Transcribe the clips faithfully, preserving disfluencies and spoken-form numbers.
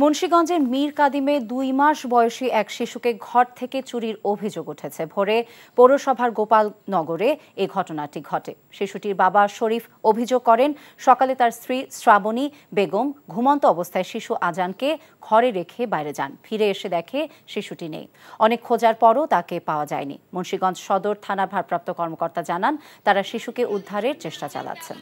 মুন্সিগঞ্জের মীর কাদিমে দুই মাস বয়সী এক শিশুকে ঘর থেকে চুরির অভিযোগ উঠেছে। ভোরে পৌরসভার গোপালনগরে এই ঘটনাটি ঘটে। শিশুটির বাবা শরীফ অভিযোগ করেন, সকালে তার স্ত্রী শ্রাবণী বেগম ঘুমন্ত অবস্থায় শিশু আজানকে ঘরে রেখে বাইরে যান। ফিরে এসে দেখে শিশুটি নেই। অনেক খোঁজার পরও তাকে পাওয়া যায়নি। মুন্সিগঞ্জ সদর থানার ভারপ্রাপ্ত কর্মকর্তা জানান, তারা শিশুকে উদ্ধারের চেষ্টা চালাচ্ছেন।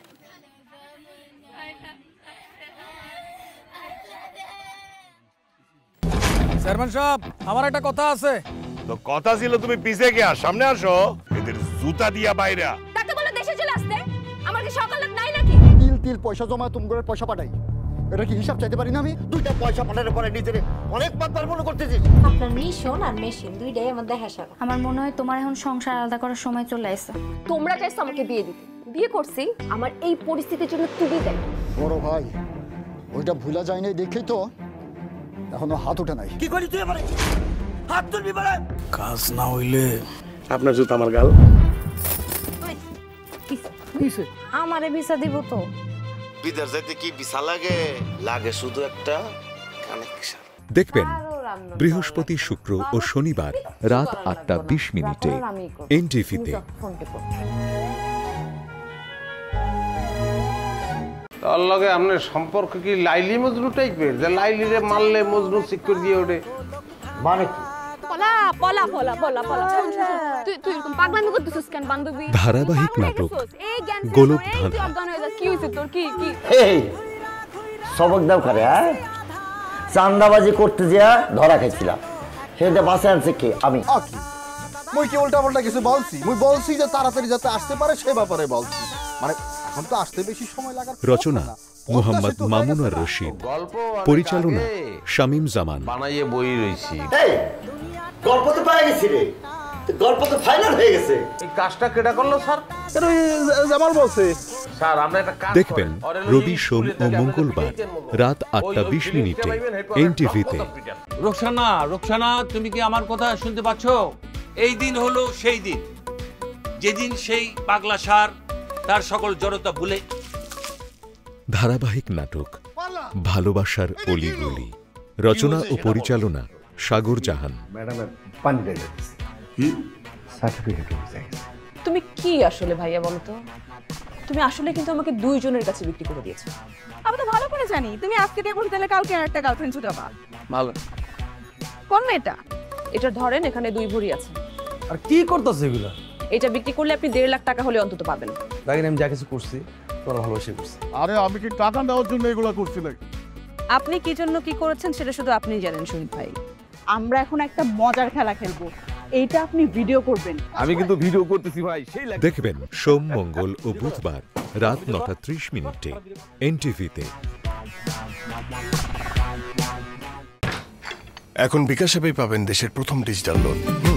চেয়ারম্যান সাহেব, আমার একটা কথা আছে। তো কথা ছিল তুমি পিছে গিয়া সামনে আসো, এদের জুতা দিয়া বাইরে। তাকে বলে দেশে চলে আসতে। আমার কি সকাল নাই নাকি? তিল তিল পয়সা জমা তুমি করে পয়সা পাঠাই, এটা কি হিসাব চাইতে পারি না আমি? দুইটা পয়সা পাঠানোর পরে নিজেরে অনেক বারবার মনে করতেছি। আপনার মিশন আর মেশিন দুইটাই আমাদের হেসাব। আমার মনে হয় তোমার এখন সংসার আলাদা করার সময় চলে আসছে। তোমরা চাইছো আমাকে বিয়ে দিতে, বিয়ে করছি আমার এই পরিস্থিতির জন্য তুমি দেখ। বড় ভাই ওইটা ভুলা যায় নাই দেখেই তো এখনো হাত ওঠে নাই। কি করি তুই আমারে? হাত তুলবি বলে? কাজ না হইলে আপনার জুতা আমার গাল। কিসে? আমারে ভিসা দিব তো। বিদেশ যাইতে কি ভিসা লাগে? লাগে শুধু একটা কানেকশন। দেখবেন বৃহস্পতি, শুক্র ও শনিবার রাত আটটা বিশ মিনিটে এনটিভিতে। তার লগে আপনার সম্পর্ক কি লাইলি মজনু টাইপের, যে লাইলিরে মারলে মজনু সিকিউর দিয়ে ওঠে? মানে কি? পলা পলা পলা পলা পলা তুই তুই এরকম পাগলামি করতেছিস কেন বান্ধবী? ধারাবাহিক নাটক গোলক ধাঁধা। কি হইছে তোর? কি কি এই সবক দাও করে, হ্যাঁ চান্দাবাজি করতে যা ধরা খাইছিলাম, সেটা বাসে আনছে কে? আমি। মুই কি উল্টা পাল্টা কিছু বলছি? মুই বলছি যে তাড়াতাড়ি যাতে আসতে পারে সে ব্যাপারে বলছি। মানে এখন তো আসতে বেশি সময় লাগার। রচনা মোহাম্মদ মামুনুর রশিদ, পরিচালনা শামীম জামান। বানাইয়ে বই রইছি। এই গল্প তো পাই গেছি রে, গল্প তো ফাইনাল হয়ে গেছে। এই কাজটা কেডা করলো স্যার? জামাল বলছে। স্যার আমরা একটা কাজ দেখবেন রবি, সোম ও মঙ্গলবার রাত আটটা বিশ মিনিটে এনটিভিতে। রোকসানা, রোকসানা, তুমি কি আমার কথা শুনতে পাচ্ছ? এই দিন হলো সেই দিন যেদিন সেই পাগলা সার তার সকল জড়তা ভুলে। ধারাবাহিক নাটক ভালোবাসার অলিগলি। রচনা ও পরিচালনা সাগর জাহান। তুমি কি আসলে ভাইয়া বলো তো? তুমি আসলে কিন্তু আমাকে দুইজনের কাছে বিক্রি করে দিয়েছো। আমি তো ভালো করে জানি তুমি আজকে দেখুন তাহলে কালকে আরেকটা গার্লফ্রেন্ড ছুটাবা। ভালো কোন মেয়েটা? এটা ধরেন, এখানে দুই ভরি আছে। আর কি করতেছে এগুলা? এটা বিক্রি করলে আপনি দেড় লাখ টাকা হলে অন্তত পাবেন। দেখেন আমি যা কিছু করছি তোরা ভালোবাসে করছি। আরে আমি কি টাকা দেওয়ার জন্য এগুলো করছি নাকি? আপনি কি জন্য কি করেছেন সেটা শুধু আপনিই জানেন শরীফ ভাই। আমরা এখন একটা মজার খেলা খেলবো, এইটা আপনি ভিডিও করবেন। আমি কিন্তু ভিডিও করতেছি ভাই। সেই দেখবেন সোম, মঙ্গল ও বুধবার রাত নটা ত্রিশ মিনিটে এনটিভিতে। এখন বিকাশ অ্যাপে পাবেন দেশের প্রথম ডিজিটাল লোন।